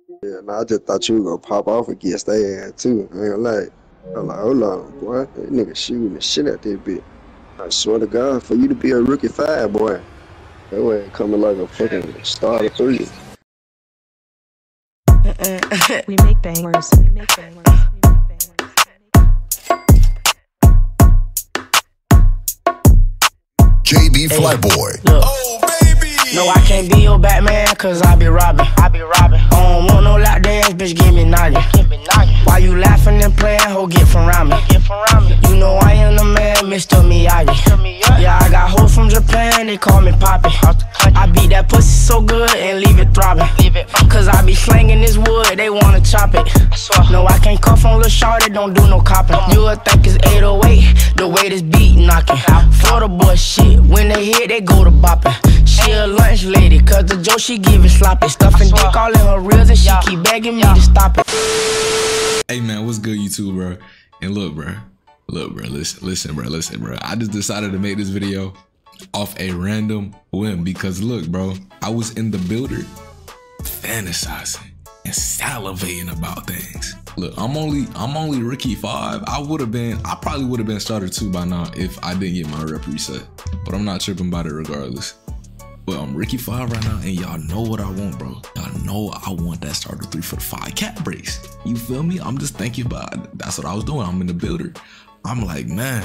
Yeah, nah, I just thought you were gonna pop off and get stay ass too. I ain't like, I'm like, hold on, boy. That nigga shooting the shit at that bitch. I swear to God, for you to be a rookie five, boy, that way coming like a fucking starter three. We make bangers. We make bangers. JB Flyboy. Look. Oh, baby! No, I can't be your Batman, cause I be robbing. I don't want no lap dance, bitch, give me 90. Why you laughing and playing, ho, get from around me. You know I am the man, Mr. Miyagi. Yeah, I got hoes from Japan, they call me Poppy. I beat that pussy so good and leave it throbbing. Cause I be slanging this wood, they wanna chop it. No, I can't cuff on Lil' Shorty, don't do no copping. You would think it's 808, the way this beat knocking. Florida boy shit, when they hit, they go to bopping. She a lunch lady, cause the Joe she give it sloppy. Stuffing dick all in her reels and she keep begging me to stop it. Hey man, what's good YouTube, bro? And look, bro, listen, bro. I just decided to make this video off a random whim because look, bro, I was in the builder fantasizing and salivating about things. Look, I'm only rookie 5. I probably would have been starter 2 by now if I didn't get my rep reset. But I'm not tripping about it regardless. But I'm rookie 5 right now, and y'all know what I want, bro. Y'all know I want that starter 3 for the 5 cat breaks. You feel me? I'm just thinking about it. That's what I was doing. I'm in the builder. I'm like, man,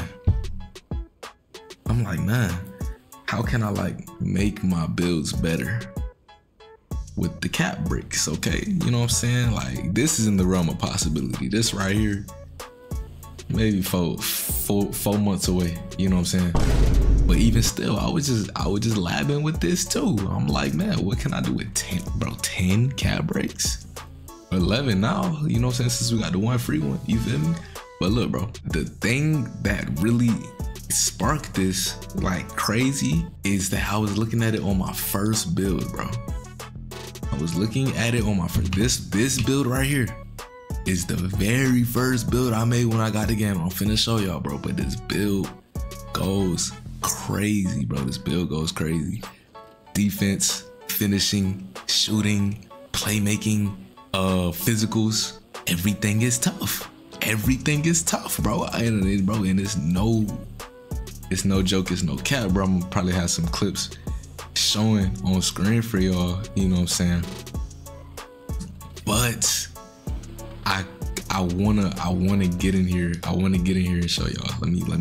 how can I like make my builds better with the cap breaks? Okay, you know what I'm saying? Like, this is in the realm of possibility. This right here, maybe four months away. You know what I'm saying? But even still, I was just labbing with this too. I'm like, man, what can I do with 10, bro? 10 cap breaks, 11 now. You know what I'm saying? Since we got the one free one, you feel me? But look, bro, the thing that really sparked this like crazy is that I was looking at it on my first build, bro. I was looking at it on my first, this build right here is the very first build I made when I got the game. I'm finna show y'all, bro, but this build goes crazy, bro. This build goes crazy. Defense, finishing, shooting, playmaking, physicals, everything is tough. Everything is tough, bro. And it's no joke, it's no cap, bro. I'm gonna probably have some clips showing on screen for y'all, you know what I'm saying? But I wanna get in here. I wanna get in here and show y'all. Let me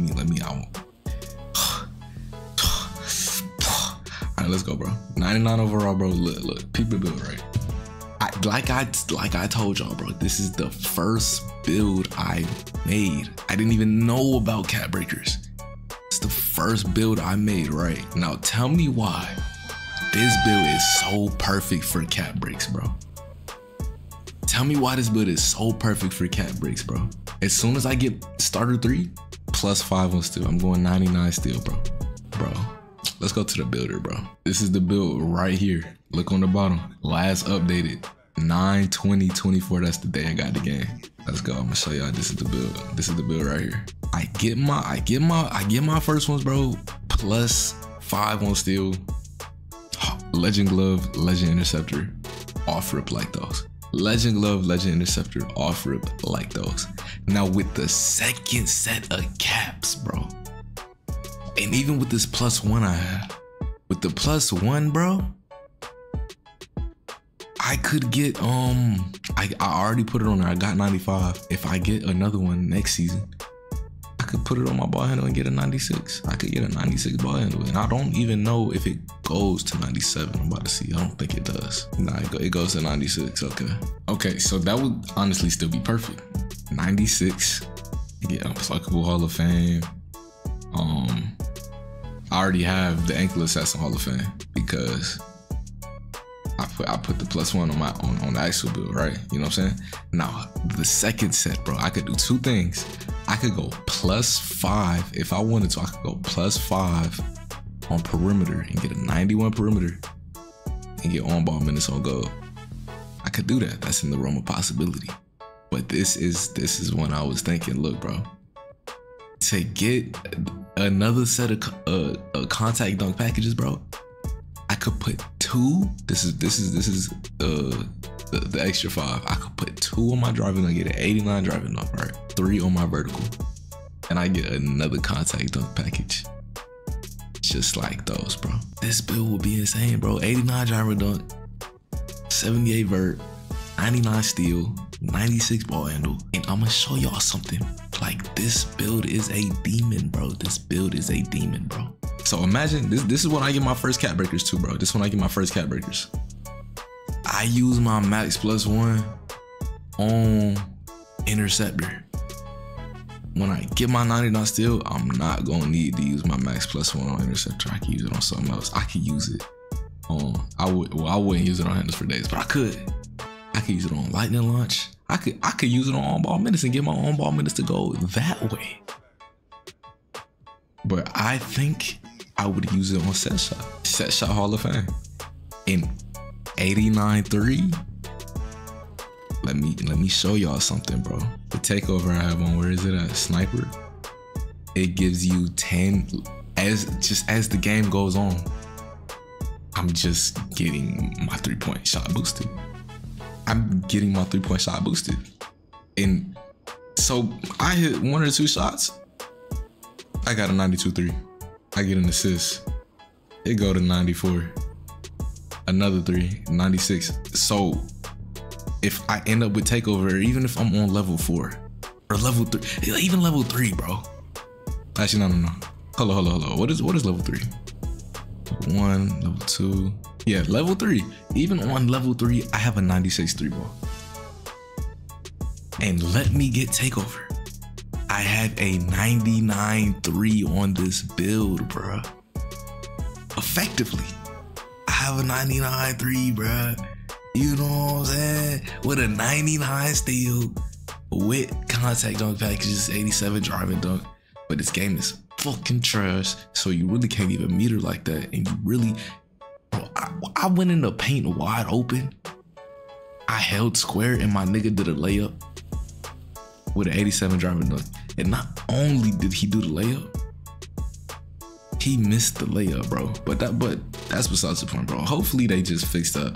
Alright, let's go, bro. 99 overall, bro. Look, peep the build, right? Like I told y'all, bro, this is the first build I made. I didn't even know about cat breakers. It's the first build I made, right? Now tell me why this build is so perfect for cat breaks, bro. Tell me why this build is so perfect for cat breaks, bro. As soon as I get starter 3, +5 on still. I'm going 99 still, bro. Let's go to the builder, bro. This is the build right here. Look on the bottom. Last updated 9/20/24. That's the day I got the game. Let's go. I'm gonna show y'all. This is the build. This is the build right here. I get my first ones, bro. +5 on steal. Legend glove, legend interceptor, off rip like those. Legend glove, legend interceptor, off rip like those. Now with the second set of caps, bro. And even with this +1 I have, with the +1, bro, I could get, I already put it on there. I got 95. If I get another one next season, I could put it on my ball handle and get a 96. I could get a 96 ball handle. And I don't even know if it goes to 97. I'm about to see. I don't think it does. Nah, it goes to 96. Okay, so that would honestly still be perfect. 96, get Unpluckable Hall of Fame. I already have the Ankle Assassin Hall of Fame because I put the +1 on the actual build, right? You know what I'm saying? Now the second set, bro, I could do 2 things. I could go +5 if I wanted to. I could go +5 on perimeter and get a 91 perimeter and get on ball minutes on goal. I could do that. That's in the realm of possibility. But this is when I was thinking, look, bro, to get another set of contact dunk packages, bro, I could put 2. This is the extra 5, I could put 2 on my driving dunk, get an 89 driving dunk, right? 3 on my vertical, and I get another contact dunk package. Just like those, bro. This build will be insane, bro. 89 driving dunk, 78 vert, 99 steal, 96 ball handle, and I'm gonna show y'all something. Like, this build is a demon, bro. This build is a demon, bro. So imagine this is when I get my first cat breakers too, bro. This is when I get my first cat breakers. I use my max +1 on interceptor. When I get my 99 steal, I'm not gonna need to use my max +1 on interceptor. I can use it on something else. I could use it on, I wouldn't use it on handles for days, but I could use it on lightning launch. I could use it on on-ball minutes and get my on-ball minutes to go that way. But I think I would use it on set shot Hall of Fame. In 89-3, let me show y'all something, bro. The takeover I have on, where is it at? Sniper. It gives you 10 as the game goes on. I'm just getting my 3-point shot boosted. And so I hit 1 or 2 shots, I got a 92-3. I get an assist. It go to 94. Another 3, 96. So if I end up with takeover, even if I'm on level 4 or level 3, even level 3, bro. Actually, no. Hold on. What is level 3? Level 1, level 2. Yeah, level 3. Even on level 3, I have a 96-3 ball. And let me get takeover. I have a 99-3 on this build, bruh. Effectively, I have a 99-3, bruh. You know what I'm saying? With a 99 steal, with contact dunk packages, 87 driving dunk. But this game is fucking trash, so you really can't even meter like that. And you really, bro, I went in the paint wide open. I held square and my nigga did a layup with an 87 driving dunk. And not only did he do the layup, he missed the layup, bro. But that's besides the point, bro. Hopefully they just fixed that.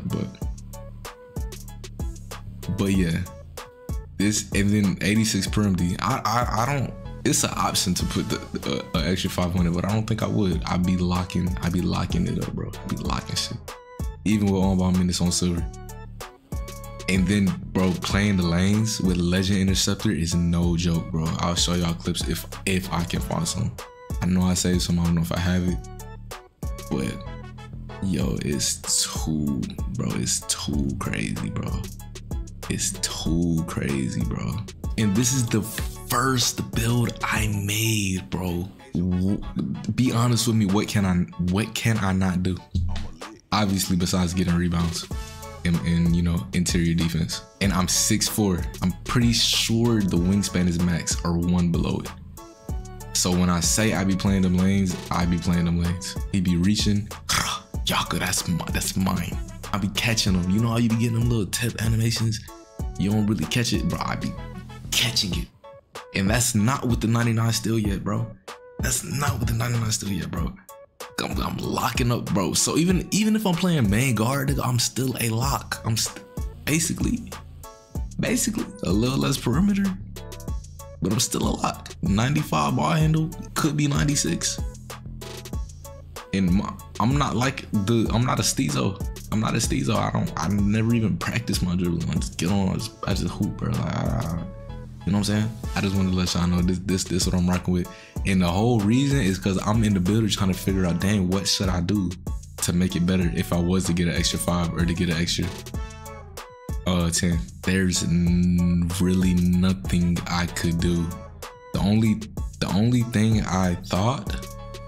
But yeah, this, and then 86 Prim D. I don't. It's an option to put the extra 500, but I don't think I would. I'd be locking it up, bro. I'd be locking shit. Even with on-ball minutes on silver. And then, bro, playing the lanes with Legend Interceptor is no joke, bro. I'll show y'all clips if I can find some. I know I saved some, I don't know if I have it. But, yo, it's too crazy, bro. It's too crazy, bro. And this is the first build I made, bro. Be honest with me, what can I not do? Obviously, besides getting rebounds and you know, interior defense. And I'm 6'4". I'm pretty sure the wingspan is max or 1 below it. So when I say I be playing them lanes, I be playing them lanes. He be reaching, Yaka, that's mine. I be catching them. You know how you be getting them little tip animations? You don't really catch it, bro. I be catching it. And that's not with the 99 still yet, bro. That's not with the 99 still yet, bro. I'm locking up, bro. So even if I'm playing main guard, I'm still a lock. I'm basically a little less perimeter, but I'm still a lock. 95 ball handle, could be 96. And I'm not a Steezo. I'm not a Steezo. I never even practice my dribbling. I just get on, I just hoop, bro. You know what I'm saying? I just wanted to let y'all know this what I'm rocking with. And the whole reason is because I'm in the builder trying to figure out, dang, what should I do to make it better if I was to get an extra 5 or to get an extra 10. There's really nothing I could do. The only thing I thought,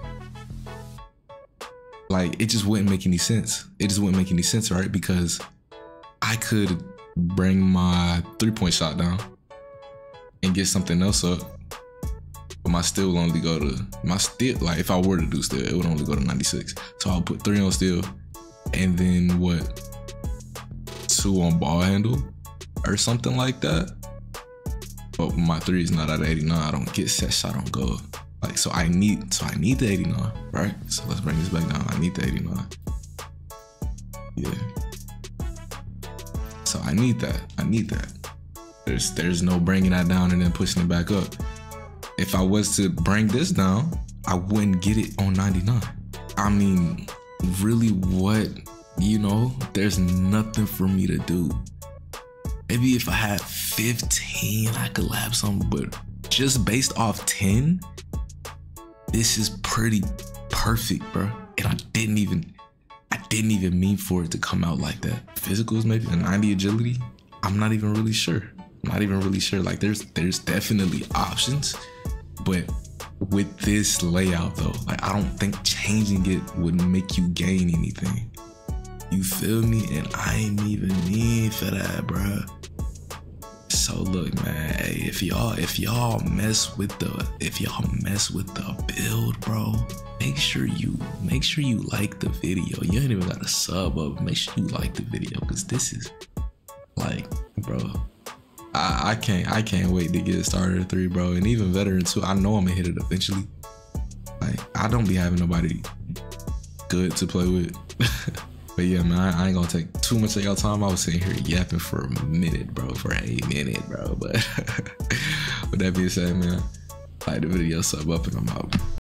like, it just wouldn't make any sense. It just wouldn't make any sense, right? Because I could bring my 3-point shot down and get something else up, but my steal will only go to, like, if I were to do steal, it would only go to 96. So I'll put 3 on steal, and then what, 2 on ball handle or something like that. But my 3 is not at 89. I don't get set shot on goal. Like, so I need the 89, right? So let's bring this back down. I need the 89. Yeah. So I need that. I need that. There's no bringing that down and then pushing it back up. If I was to bring this down, I wouldn't get it on 99. I mean, really, what, you know, there's nothing for me to do. Maybe if I had 15, I could lap something, but just based off 10, this is pretty perfect, bro. And I didn't even mean for it to come out like that. Physicals, maybe a 90 agility. I'm not even really sure. Like there's definitely options, but with this layout though, like I don't think changing it would make you gain anything. You feel me? And I ain't even need for that, bruh. So look, man, hey, if y'all mess with the build, bro, make sure you like the video. You ain't even got a sub up. Make sure you like the video, because this is like, bro, I can't wait to get started at 3, bro, and even Veteran 2. I know I'm gonna hit it eventually. Like, I don't be having nobody good to play with. But yeah, man, I ain't gonna take too much of y'all time. I was sitting here yapping for a minute, bro, But with that being said, man, like the video, sub up, and I'm out.